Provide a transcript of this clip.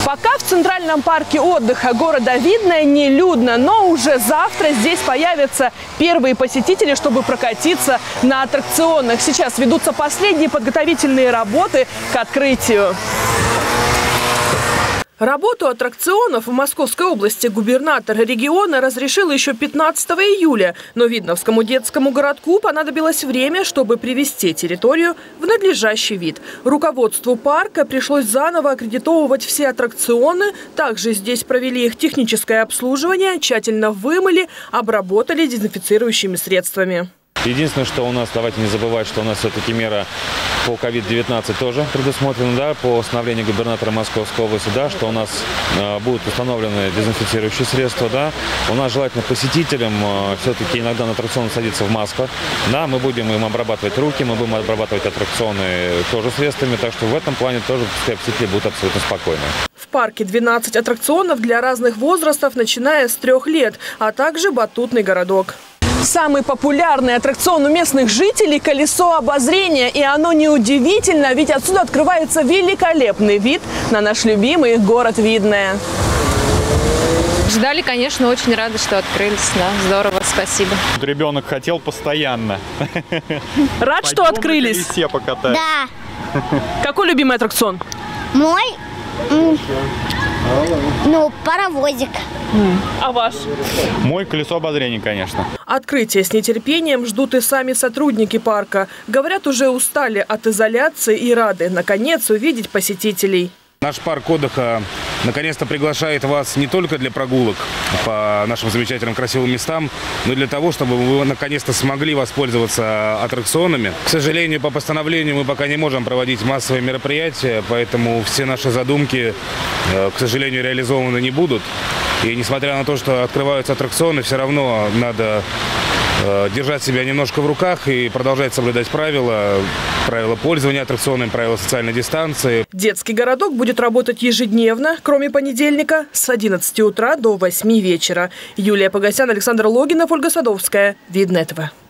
Пока в Центральном парке отдыха города Видное нелюдно, но уже завтра здесь появятся первые посетители, чтобы прокатиться на аттракционах. Сейчас ведутся последние подготовительные работы к открытию. Работу аттракционов в Московской области губернатор региона разрешил еще 15 июля. Но Видновскому детскому городку понадобилось время, чтобы привести территорию в надлежащий вид. Руководству парка пришлось заново аккредитовывать все аттракционы. Также здесь провели их техническое обслуживание, тщательно вымыли, обработали дезинфицирующими средствами. Единственное, что у нас, давайте не забывать, что у нас все-таки мера по COVID-19 тоже предусмотрена, да, по постановлению губернатора Московской области, да, что у нас будут установлены дезинфицирующие средства, да. У нас желательно посетителям все-таки иногда на аттракцион садиться в масках, да, мы будем им обрабатывать руки, мы будем обрабатывать аттракционы тоже средствами, так что в этом плане тоже посетители будут абсолютно спокойны. В парке 12 аттракционов для разных возрастов, начиная с 3 лет, а также батутный городок. Самый популярный аттракцион у местных жителей – колесо обозрения. И оно неудивительно, ведь отсюда открывается великолепный вид на наш любимый город Видное. Ждали, конечно, очень рады, что открылись. Да, здорово, спасибо. Ребенок хотел постоянно. Рад, что открылись? На колесе покатать. Да. Какой любимый аттракцион? Мой? Паровозик. А ваш? Мой колесо обозрения, конечно. Открытие с нетерпением ждут и сами сотрудники парка. Говорят, уже устали от изоляции и рады, наконец, увидеть посетителей. Наш парк отдыха наконец-то приглашает вас не только для прогулок по нашим замечательным красивым местам, но и для того, чтобы вы наконец-то смогли воспользоваться аттракционами. К сожалению, по постановлению мы пока не можем проводить массовые мероприятия, поэтому все наши задумки, к сожалению, реализованы не будут. И несмотря на то, что открываются аттракционы, все равно надо держать себя немножко в руках и продолжать соблюдать правила пользования аттракционами, правила социальной дистанции. Детский городок будет работать ежедневно, кроме понедельника, с 11 утра до 8 вечера. Юлия Погосян, Александр Логинов, Ольга Садовская. Видное ТВ.